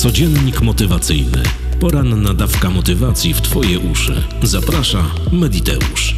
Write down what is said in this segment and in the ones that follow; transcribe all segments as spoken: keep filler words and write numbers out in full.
Codziennik motywacyjny. Poranna dawka motywacji w Twoje uszy. Zaprasza Mediteusz.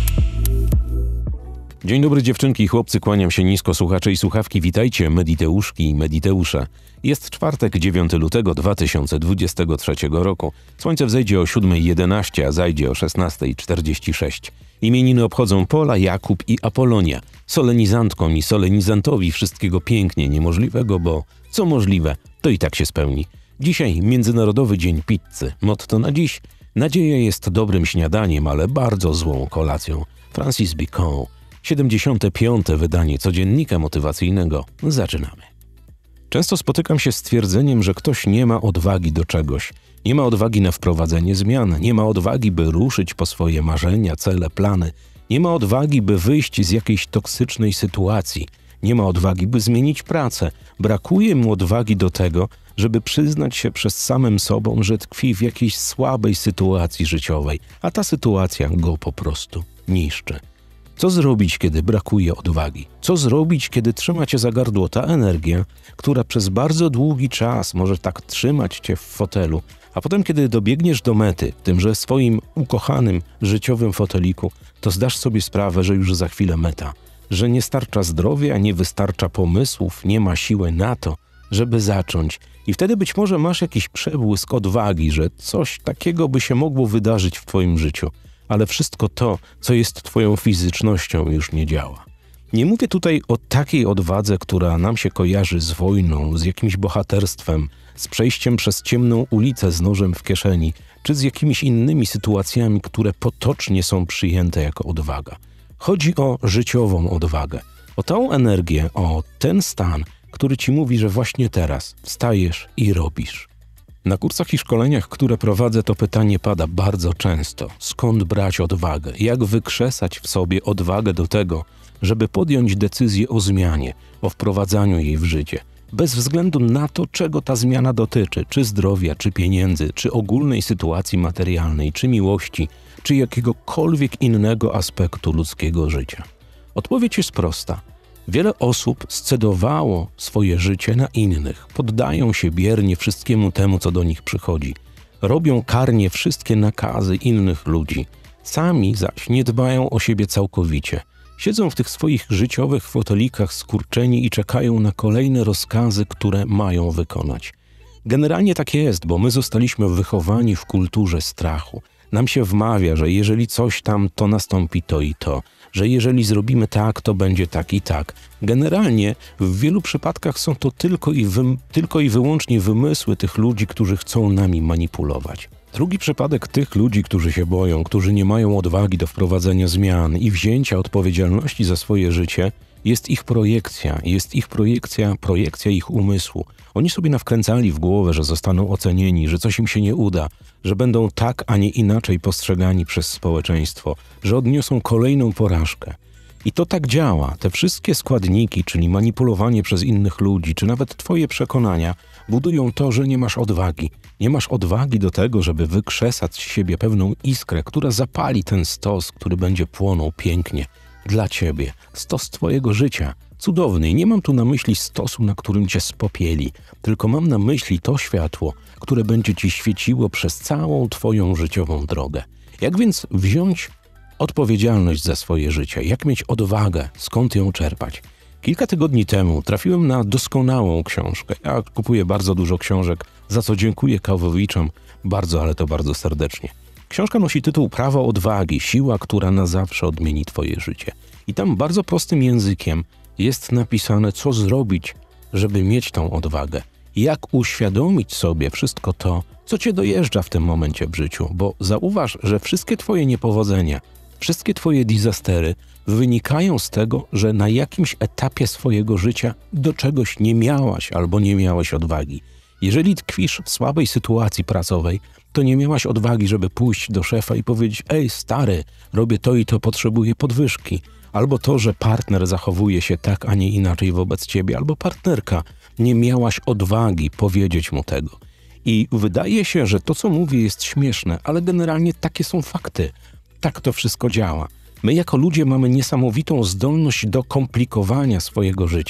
Dzień dobry dziewczynki i chłopcy, kłaniam się nisko, słuchacze i słuchawki. Witajcie, Mediteuszki i Mediteusze. Jest czwartek, dziewiątego lutego dwa tysiące dwudziestego trzeciego roku. Słońce wzejdzie o siódma jedenaście, a zajdzie o szesnasta czterdzieści sześć. Imieniny obchodzą Pola, Jakub i Apolonia. Solenizantkom i solenizantowi wszystkiego pięknie niemożliwego, bo co możliwe, to i tak się spełni. Dzisiaj Międzynarodowy Dzień Pizzy. Motto na dziś: nadzieja jest dobrym śniadaniem, ale bardzo złą kolacją. Francis Bacon. siedemdziesiąte piąte wydanie codziennika motywacyjnego. Zaczynamy. Często spotykam się z twierdzeniem, że ktoś nie ma odwagi do czegoś. Nie ma odwagi na wprowadzenie zmian, nie ma odwagi, by ruszyć po swoje marzenia, cele, plany. Nie ma odwagi, by wyjść z jakiejś toksycznej sytuacji. Nie ma odwagi, by zmienić pracę. Brakuje mu odwagi do tego, żeby przyznać się przed samym sobą, że tkwi w jakiejś słabej sytuacji życiowej, a ta sytuacja go po prostu niszczy. Co zrobić, kiedy brakuje odwagi? Co zrobić, kiedy trzyma cię za gardło ta energia, która przez bardzo długi czas może tak trzymać cię w fotelu, a potem, kiedy dobiegniesz do mety, tymże swoim ukochanym życiowym foteliku, to zdasz sobie sprawę, że już za chwilę meta, że nie starcza zdrowia, nie wystarcza pomysłów, nie ma siły na to, żeby zacząć. I wtedy być może masz jakiś przebłysk odwagi, że coś takiego by się mogło wydarzyć w twoim życiu. Ale wszystko to, co jest twoją fizycznością, już nie działa. Nie mówię tutaj o takiej odwadze, która nam się kojarzy z wojną, z jakimś bohaterstwem, z przejściem przez ciemną ulicę z nożem w kieszeni, czy z jakimiś innymi sytuacjami, które potocznie są przyjęte jako odwaga. Chodzi o życiową odwagę, o tą energię, o ten stan, który ci mówi, że właśnie teraz wstajesz i robisz. Na kursach i szkoleniach, które prowadzę, to pytanie pada bardzo często. Skąd brać odwagę? Jak wykrzesać w sobie odwagę do tego, żeby podjąć decyzję o zmianie, o wprowadzaniu jej w życie? Bez względu na to, czego ta zmiana dotyczy, czy zdrowia, czy pieniędzy, czy ogólnej sytuacji materialnej, czy miłości, czy jakiegokolwiek innego aspektu ludzkiego życia. Odpowiedź jest prosta. Wiele osób scedowało swoje życie na innych, poddają się biernie wszystkiemu temu, co do nich przychodzi, robią karnie wszystkie nakazy innych ludzi, sami zaś nie dbają o siebie całkowicie. Siedzą w tych swoich życiowych fotelikach skurczeni i czekają na kolejne rozkazy, które mają wykonać. Generalnie tak jest, bo my zostaliśmy wychowani w kulturze strachu. Nam się wmawia, że jeżeli coś tam, to nastąpi to i to, że jeżeli zrobimy tak, to będzie tak i tak. Generalnie w wielu przypadkach są to tylko i, wy, tylko i wyłącznie wymysły tych ludzi, którzy chcą nami manipulować. Drugi przypadek tych ludzi, którzy się boją, którzy nie mają odwagi do wprowadzenia zmian i wzięcia odpowiedzialności za swoje życie, jest ich projekcja, jest ich projekcja, projekcja ich umysłu. Oni sobie nawkręcali w głowę, że zostaną ocenieni, że coś im się nie uda, że będą tak, a nie inaczej postrzegani przez społeczeństwo, że odniosą kolejną porażkę. I to tak działa. Te wszystkie składniki, czyli manipulowanie przez innych ludzi, czy nawet twoje przekonania, budują to, że nie masz odwagi. Nie masz odwagi do tego, żeby wykrzesać z siebie pewną iskrę, która zapali ten stos, który będzie płonął pięknie dla ciebie. Stos twojego życia. Cudowny. I nie mam tu na myśli stosu, na którym cię spopieli, tylko mam na myśli to światło, które będzie ci świeciło przez całą twoją życiową drogę. Jak więc wziąć odpowiedzialność za swoje życie? Jak mieć odwagę? Skąd ją czerpać? Kilka tygodni temu trafiłem na doskonałą książkę. Ja kupuję bardzo dużo książek, za co dziękuję Kawowiczom bardzo, ale to bardzo serdecznie. Książka nosi tytuł Prawo odwagi, siła, która na zawsze odmieni twoje życie. I tam bardzo prostym językiem jest napisane, co zrobić, żeby mieć tą odwagę. Jak uświadomić sobie wszystko to, co cię dojeżdża w tym momencie w życiu. Bo zauważ, że wszystkie twoje niepowodzenia, wszystkie twoje disastery wynikają z tego, że na jakimś etapie swojego życia do czegoś nie miałaś albo nie miałeś odwagi. Jeżeli tkwisz w słabej sytuacji pracowej, to nie miałaś odwagi, żeby pójść do szefa i powiedzieć: ej stary, robię to i to, potrzebuję podwyżki. Albo to, że partner zachowuje się tak, a nie inaczej wobec ciebie, albo partnerka. Nie miałaś odwagi powiedzieć mu tego. I wydaje się, że to, co mówię, jest śmieszne, ale generalnie takie są fakty. Tak to wszystko działa. My jako ludzie mamy niesamowitą zdolność do komplikowania swojego życia.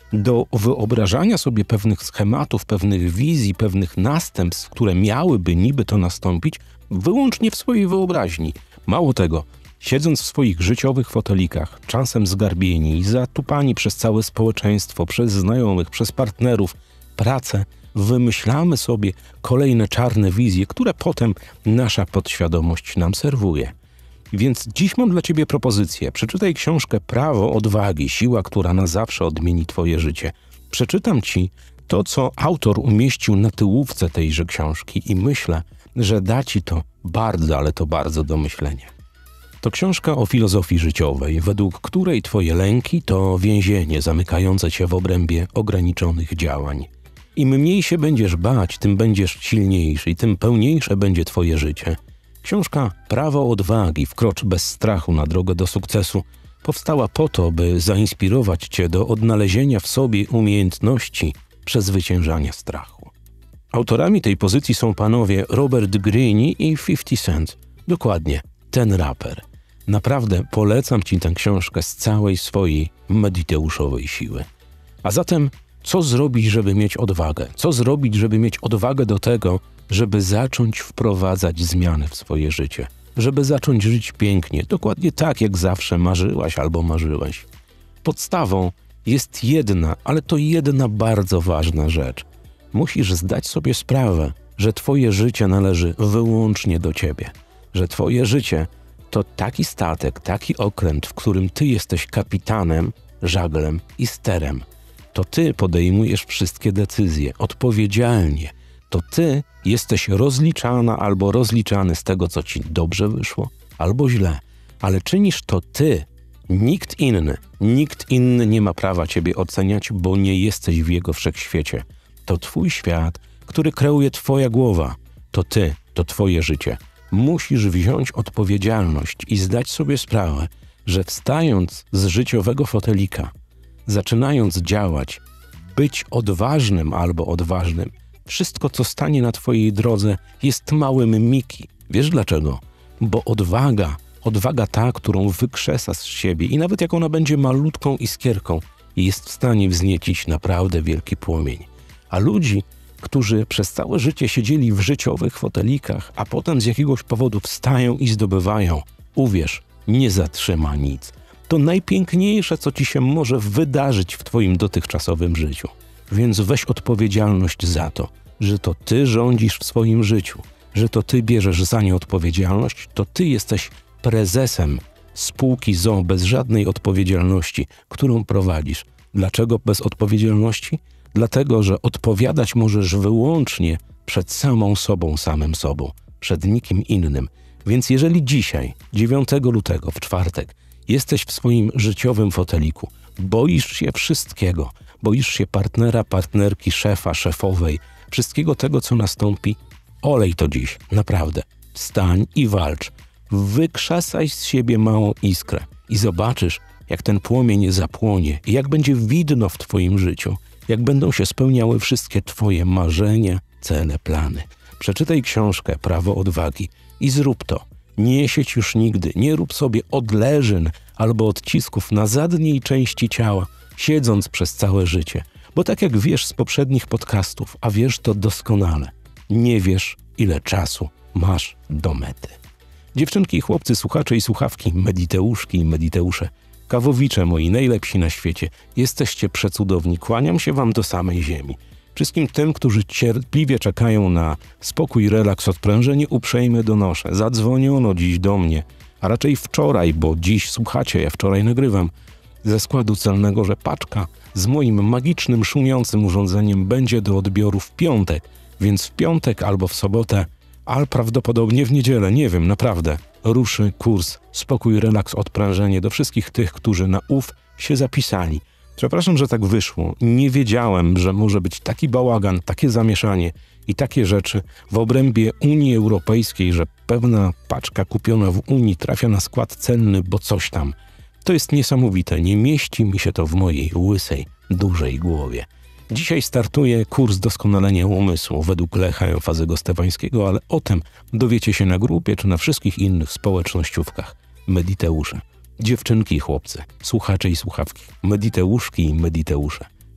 do wyobrażania sobie pewnych schematów, pewnych wizji, pewnych następstw, które miałyby niby to nastąpić, wyłącznie w swojej wyobraźni. Mało tego, siedząc w swoich życiowych fotelikach, czasem zgarbieni i zatupani przez całe społeczeństwo, przez znajomych, przez partnerów, pracę, wymyślamy sobie kolejne czarne wizje, które potem nasza podświadomość nam serwuje. Więc dziś mam dla ciebie propozycję. Przeczytaj książkę Prawo odwagi, siła, która na zawsze odmieni twoje życie. Przeczytam ci to, co autor umieścił na tyłówce tejże książki i myślę, że da ci to bardzo, ale to bardzo do myślenia. To książka o filozofii życiowej, według której twoje lęki to więzienie zamykające cię w obrębie ograniczonych działań. Im mniej się będziesz bać, tym będziesz silniejszy i tym pełniejsze będzie twoje życie. Książka Prawo odwagi, wkrocz bez strachu na drogę do sukcesu, powstała po to, by zainspirować cię do odnalezienia w sobie umiejętności przezwyciężania strachu. Autorami tej pozycji są panowie Robert Greene i pięćdziesiąt Cent. Dokładnie, ten raper. Naprawdę polecam ci tę książkę z całej swojej mediteuszowej siły. A zatem, co zrobić, żeby mieć odwagę? Co zrobić, żeby mieć odwagę do tego, żeby zacząć wprowadzać zmiany w swoje życie? Żeby zacząć żyć pięknie, dokładnie tak, jak zawsze marzyłaś albo marzyłeś. Podstawą jest jedna, ale to jedna bardzo ważna rzecz. Musisz zdać sobie sprawę, że twoje życie należy wyłącznie do ciebie. Że twoje życie to taki statek, taki okręt, w którym ty jesteś kapitanem, żaglem i sterem. To ty podejmujesz wszystkie decyzje odpowiedzialnie. To ty jesteś rozliczana albo rozliczany z tego, co ci dobrze wyszło, albo źle. Ale czynisz to ty, nikt inny. Nikt inny nie ma prawa ciebie oceniać, bo nie jesteś w jego wszechświecie. To twój świat, który kreuje twoja głowa. To ty, to twoje życie. Musisz wziąć odpowiedzialność i zdać sobie sprawę, że wstając z życiowego fotelika, zaczynając działać, być odważnym albo odważnym, wszystko, co stanie na twojej drodze, jest małym miki. Wiesz dlaczego? Bo odwaga, odwaga ta, którą wykrzesa z siebie i nawet jak ona będzie malutką iskierką, jest w stanie wzniecić naprawdę wielki płomień. A ludzi, którzy przez całe życie siedzieli w życiowych fotelikach, a potem z jakiegoś powodu wstają i zdobywają, uwierz, nie zatrzyma nic. To najpiękniejsze, co ci się może wydarzyć w twoim dotychczasowym życiu. Więc weź odpowiedzialność za to, że to ty rządzisz w swoim życiu, że to ty bierzesz za nie odpowiedzialność, to ty jesteś prezesem spółki z o o bez żadnej odpowiedzialności, którą prowadzisz. Dlaczego bez odpowiedzialności? Dlatego, że odpowiadać możesz wyłącznie przed samą sobą, samym sobą, przed nikim innym. Więc jeżeli dzisiaj, dziewiątego lutego, w czwartek, jesteś w swoim życiowym foteliku, boisz się wszystkiego, boisz się partnera, partnerki, szefa, szefowej, wszystkiego tego, co nastąpi, olej to dziś, naprawdę. Wstań i walcz. Wykrzesaj z siebie małą iskrę i zobaczysz, jak ten płomień zapłonie i jak będzie widno w twoim życiu, jak będą się spełniały wszystkie twoje marzenia, cele, plany. Przeczytaj książkę Prawo odwagi i zrób to. Nie siedź już nigdy, nie rób sobie odleżyn albo odcisków na zadniej części ciała, siedząc przez całe życie. Bo tak jak wiesz z poprzednich podcastów, a wiesz to doskonale, nie wiesz, ile czasu masz do mety. Dziewczynki i chłopcy, słuchacze i słuchawki, mediteuszki i mediteusze, kawowicze moi najlepsi na świecie, jesteście przecudowni, kłaniam się wam do samej ziemi. Wszystkim tym, którzy cierpliwie czekają na spokój, relaks, odprężenie, uprzejmie donoszę. Zadzwoniono dziś do mnie, a raczej wczoraj, bo dziś słuchacie, ja wczoraj nagrywam, ze składu celnego, że paczka z moim magicznym, szumiącym urządzeniem będzie do odbioru w piątek, więc w piątek albo w sobotę, ale prawdopodobnie w niedzielę, nie wiem, naprawdę, ruszy kurs spokój, relaks, odprężenie do wszystkich tych, którzy na ów się zapisali. Przepraszam, że tak wyszło. Nie wiedziałem, że może być taki bałagan, takie zamieszanie i takie rzeczy w obrębie Unii Europejskiej, że pewna paczka kupiona w Unii trafia na skład celny, bo coś tam. To jest niesamowite. Nie mieści mi się to w mojej łysej, dużej głowie. Dzisiaj startuje kurs doskonalenia umysłu według Lecha Eufazego Stefańskiego, ale o tym dowiecie się na grupie czy na wszystkich innych społecznościówkach. Mediteusze. Dziewczynki i chłopcy, słuchacze i słuchawki, mediteuszki i mediteusze.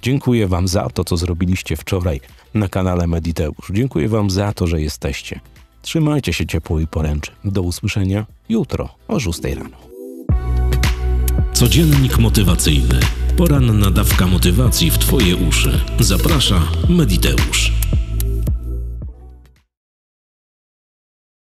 Dziękuję Wam za to, co zrobiliście wczoraj na kanale Mediteusz. Dziękuję Wam za to, że jesteście. Trzymajcie się ciepło i poręczy. Do usłyszenia jutro o szóstej rano. Codziennik motywacyjny. Poranna dawka motywacji w Twoje uszy. Zaprasza Mediteusz.